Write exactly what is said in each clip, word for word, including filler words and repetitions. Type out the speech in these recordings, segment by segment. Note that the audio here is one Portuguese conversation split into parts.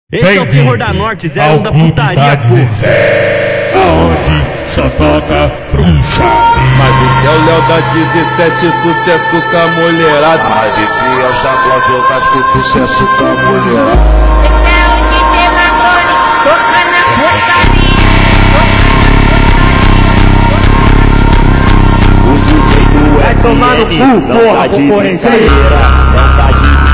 Esse é o terror da Norte, zero um da putaria, pô. Aonde só toca bruxa. Mas esse é o Léo da dezessete, sucesso com a mulherada. Mas esse é o Xabló de Osasco, sucesso com a mulherada. Esse é o D J Lamone, toca na putaria. O D J do Vai tomar no S cu, N não porra, tá de concorrência aí. brincadeira, não tá de brincadeira.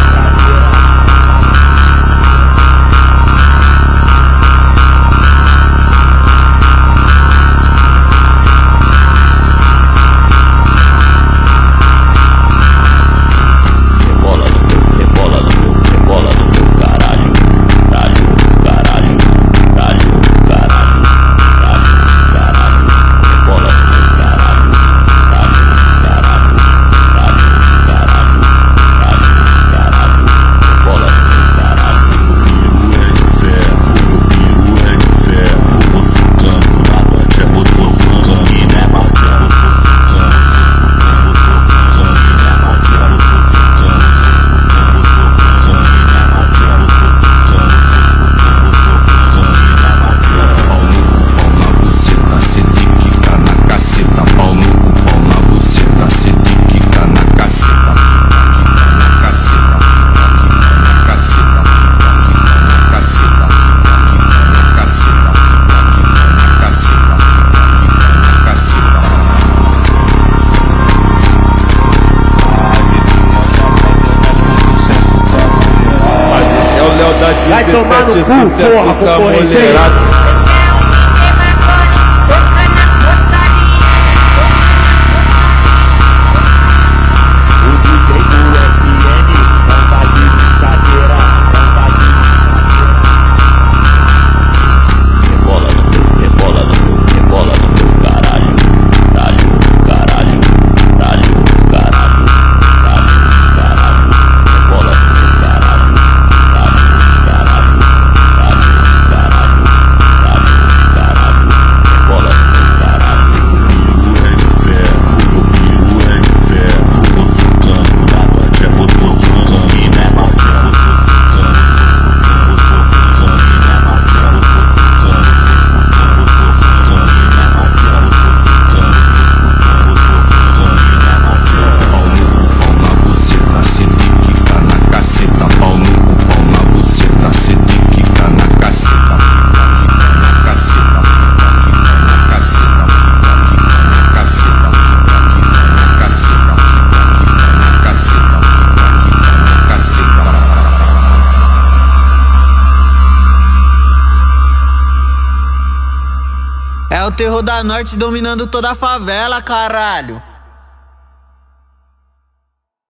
Vai tomar no cu, sucesso porra, com a concorrência aí. mulherada. É o terror da Norte dominando toda a favela, caralho.